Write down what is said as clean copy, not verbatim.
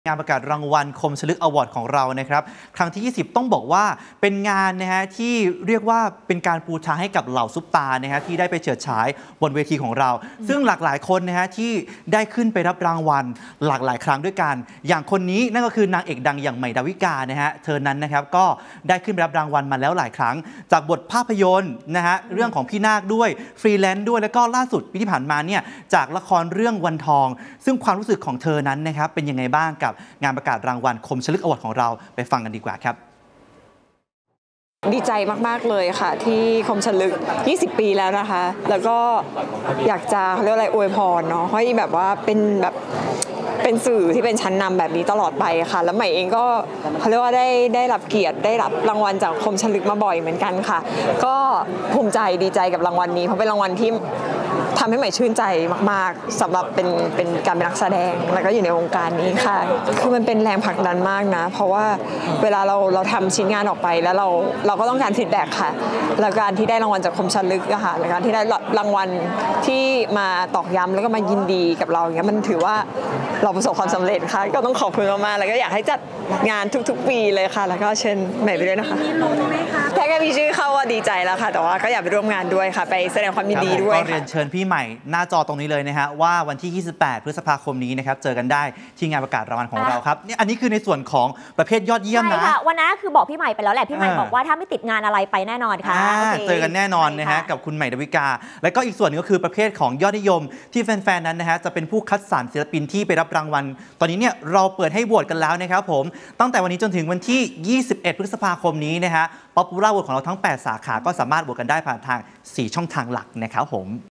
งานประกาศรางวัลคมชลึกอวอร์ดของเรานะครับครั้งที่ 20 ต้องบอกว่าเป็นงานนะฮะที่เรียกว่าเป็นการปูทางให้กับเหล่าซุปตานะฮะที่ได้ไปเฉิดฉายบนเวทีของเราซึ่งหลากหลายคนนะฮะที่ได้ขึ้นไปรับรางวัลหลากหลายครั้งด้วยกันอย่างคนนี้นั่นก็คือนางเอกดังอย่างใหม่ดาวิกานะฮะเธอนั้นนะครับก็ได้ขึ้นไปรับรางวัลมาแล้วหลายครั้งจากบทภาพยนตร์นะฮะเรื่องของพี่นาคด้วยฟรีแลนซ์ด้วยแล้วก็ล่าสุดปีที่ผ่านมาเนี่ยจากละครเรื่องวันทองซึ่งความรู้สึกของเธอนั้นนะครับเป็นยังไงบ้างกับงานประกาศรางวัลคมชลึกอวอร์ดของเราไปฟังกันดีกว่าครับดีใจมากๆเลยค่ะที่คมชลึก20 ปีแล้วนะคะแล้วก็อยากจะเรียกอะไรอวยพรเนาะให้แบบว่าเป็นสื่อที่เป็นชั้นนำแบบนี้ตลอดไปค่ะแล้วใหม่เองก็เขาเรียกว่าได้รับเกียรติได้รับรางวัลจากคมชลึกมาบ่อยเหมือนกันค่ะก็ภูมิใจดีใจกับรางวัลนี้เพราะเป็นรางวัลที่ทำให้ใหม่ชื่นใจมากๆสำหรับเป็นการเป็นนักแสดงแล้วก็อยู่ในวงการนี้ค่ะคือมันเป็นแรงผลักดันมากนะเพราะว่าเวลาเราทำชิ้นงานออกไปแล้วเราก็ต้องการฟีดแบ็กค่ะแล้วการที่ได้รางวัลจากคมชลึกอะค่ะและการที่ได้รางวัลที่มาตอกย้ำแล้วก็มายินดีกับเราอย่างเงี้ยมันถือว่าเราประสบความสำเร็จค่ะก็ต้องขอบคุณมากๆแล้วก็อยากให้จัดงานทุกๆปีเลยค่ะแล้วก็เชิญใหม่ไปด้วยนะคะมีลุ้นไหมคะแค่มีชื่อเข้าว่าดีใจแล้วค่ะแต่ว่าก็อยากไปร่วมงานด้วยค่ะไปแสดงความยินดีด้วยก็เรียนเชิญพี่ใหม่หน้าจอตรงนี้เลยนะฮะว่าวันที่ 28 พฤษภาคมนี้นะครับเจอกันได้ที่งานประกาศรางวัลของเราครับนี่อันนี้คือในส่วนของประเภทยอดเยี่ยมนะใช่ค่ะวันนั้นคือบอกพี่ใหม่ไปแล้วแหละพี่ใหม่บอกว่าถ้าไม่ติดงานอะไรไปแน่นอนค่ะเจอกันแน่นอนนะฮะกับคุณใหม่ดาวิกาและก็อีกส่วนนึงก็คือประเภทของยอดนิยมที่แฟนๆนั้นนะฮะจะเป็นผู้คัดสรรศิลปินที่ไปรับรางวัลตอนนี้เนี่ยเราเปิดให้โหวตกันแล้วนะครับผมตั้งแต่วันนี้จนถึงวันที่ 21 พฤษภาคมนี้นะฮะป๊อปปูล่าโหวตของเราทั้ง 8 สาขาก็สามารถโหวตกันได้ผ่านทาง 4 ช่องทางหลักนะครับผม